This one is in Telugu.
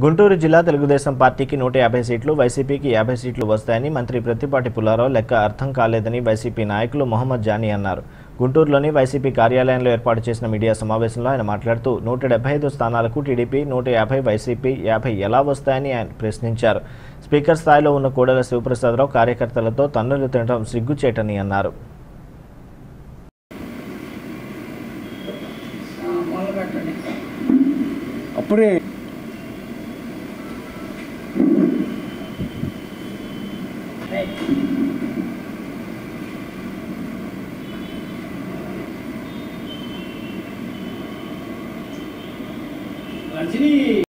గుంటూరు జిల్లా తెలుగుదేశం పార్టీకి 150 సీట్లు, వైసీపీకి 50 సీట్లు వస్తాయని మంత్రి ప్రత్తిపాటి పుల్లారావు లెక్క అర్థం కాలేదని వైసీపీ నాయకులు మొహమ్మద్ జానీ అన్నారు. గుంటూరులోని వైసీపీ కార్యాలయంలో ఏర్పాటు చేసిన మీడియా సమావేశంలో ఆయన మాట్లాడుతూ 175 స్థానాలకు టీడీపీ, 150 వైసీపీ, 50 ఎలా వస్తాయని ఆయన ప్రశ్నించారు. స్పీకర్ స్థాయిలో ఉన్న కోడెల శివప్రసాదరావు కార్యకర్తలతో తన్నులు తినడం సిగ్గుచేటని అన్నారు. అప్పుడే